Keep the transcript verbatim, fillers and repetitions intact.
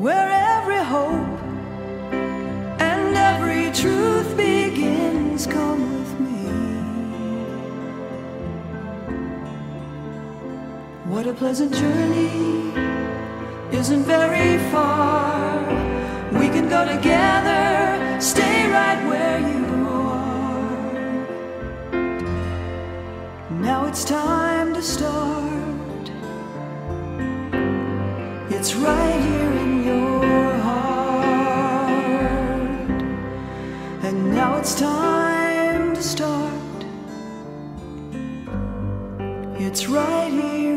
where every hope and every truth begins. Come with me. What a pleasant journey, isn't very far. We can go together, stay right where you are. Now it's time to start. It's right here in your heart. And now it's time to start. It's right here